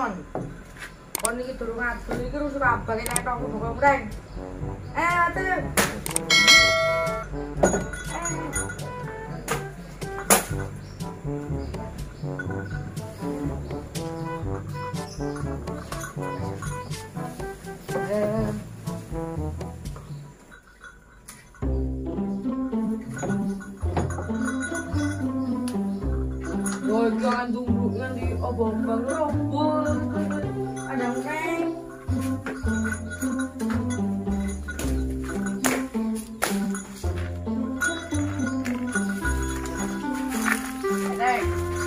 kon. Kon iki durung adul iki rusuh kabeh nek tok kompreng. Atu. Jangan tunggu di obong-obong roboh. Ada neng. Neng.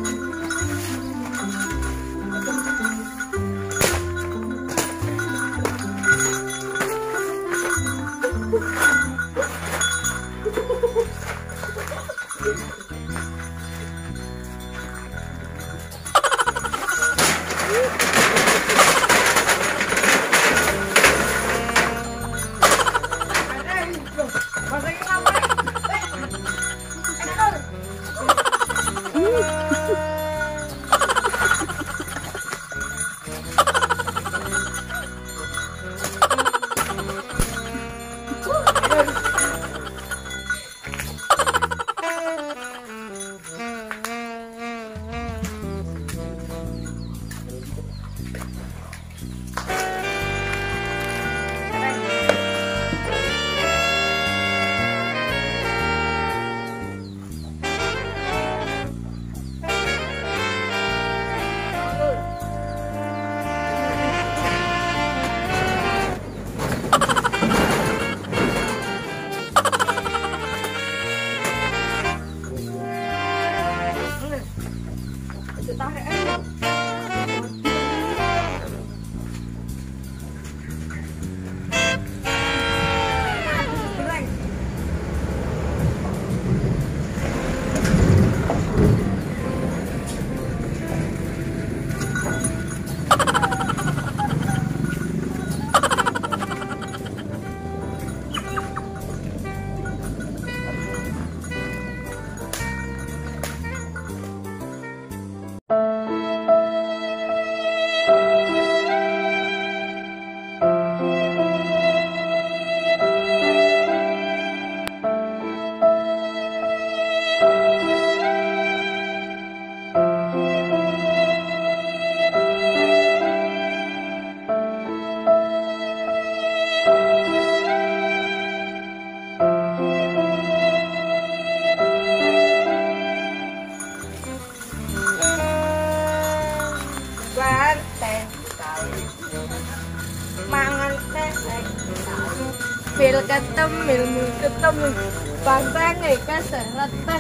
Pil ketemu, ilmu ketemu, bantengnya keseratan.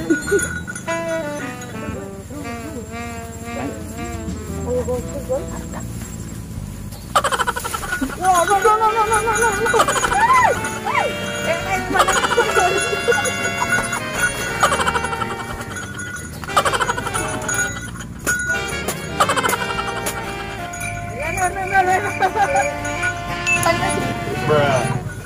Wah, no. Bruh.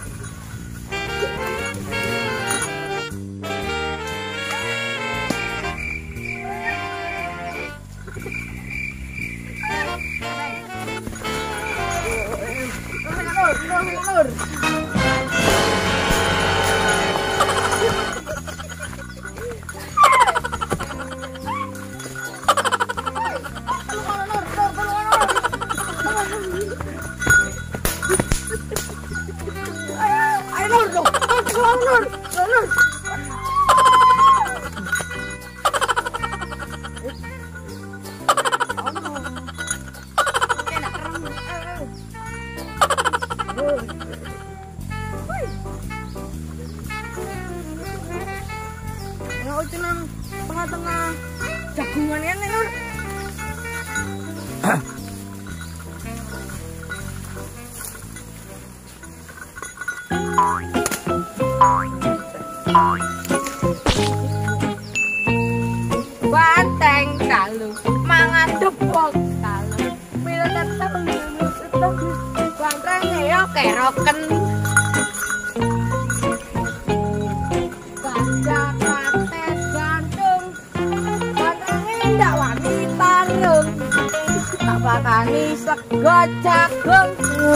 Tengah-tengah jagungan ini, Nur. Banteng kalu, mangan depok kalu, pil ketemu, bantengnya ya keroken. Wani sego jagung.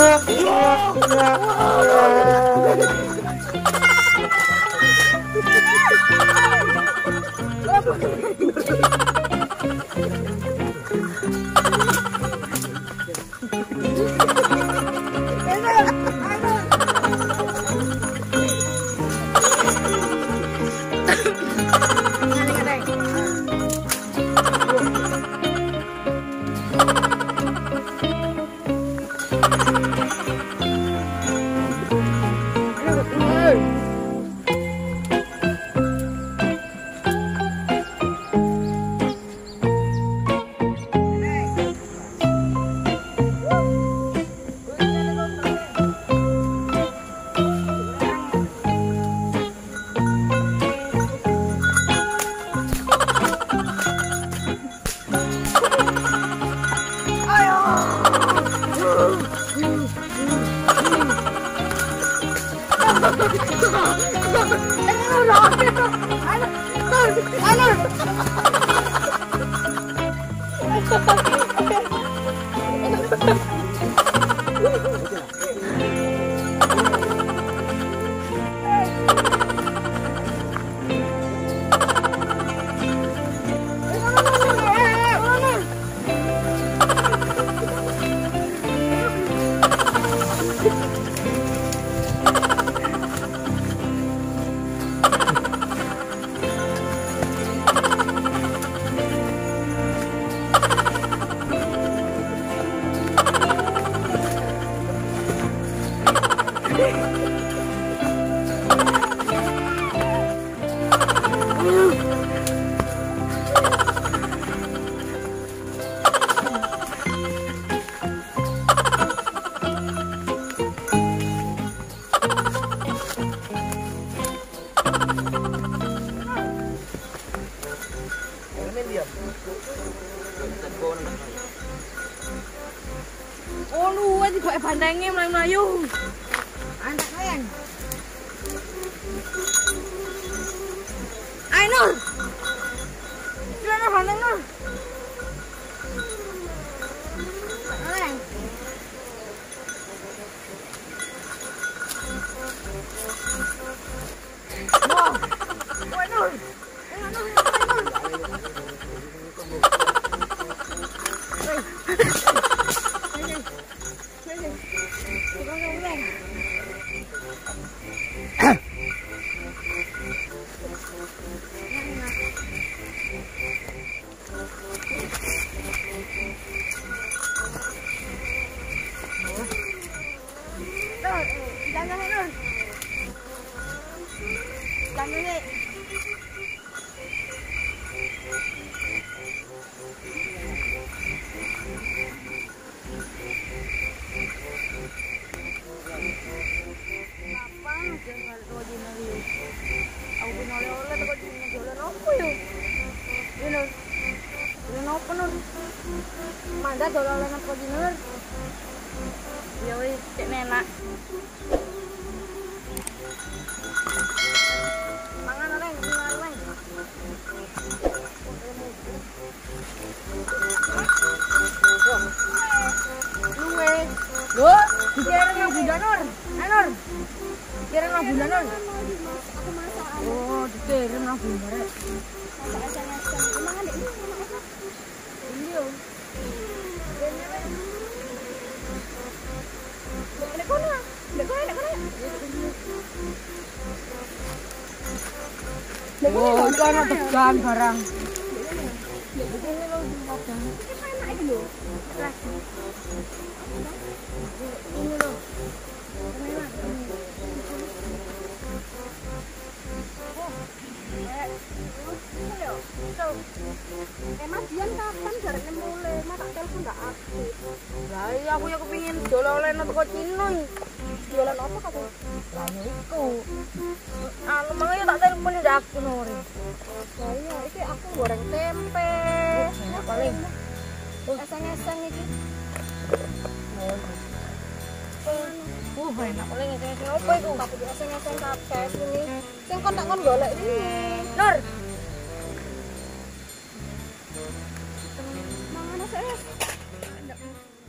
Oh luwe juga bandengnya melayu-melayu. Anak kalian. Ayo Nur. Gimana bandeng Nur? Kalian. Wah. Woi Nur. Manda dolanan apa dinner? Ya wis, cek enak. Mangan oleh, mangan oleh. Luwe. Loh, dikira nang bulan Nur. Nur. Dikira nang bulan Nur. Oh, dikira nang bulan. Oh, itu anak tegang barang. Emang Dian kapan jaraknya mulai? Mak tak telepon nggak aktif. Lah iya aku ya kepingin dolan teko Cino. Jualan apa kamu? Lah iku. Anu mangane tak telepon ndak aku nore. Lah iya, iki aku goreng tempe. Enak paling. Eseng-eseng iki. Enak paling eseng-eseng opo iku? Tak kudu eseng-eseng kabeh ini. Sing kon tak kon golek ini. Nur. Mangan es.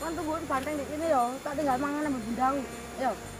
kan tuh banteng di ini yo, tak tinggal mangan sama bundaku. Yo.